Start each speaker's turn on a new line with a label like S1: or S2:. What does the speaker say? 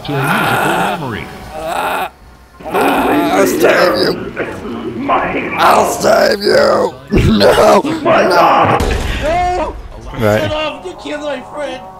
S1: to a musical memory.
S2: I'll save you. I'll save you. No.
S3: No!
S2: Right.
S3: Shut up! You killed my friend!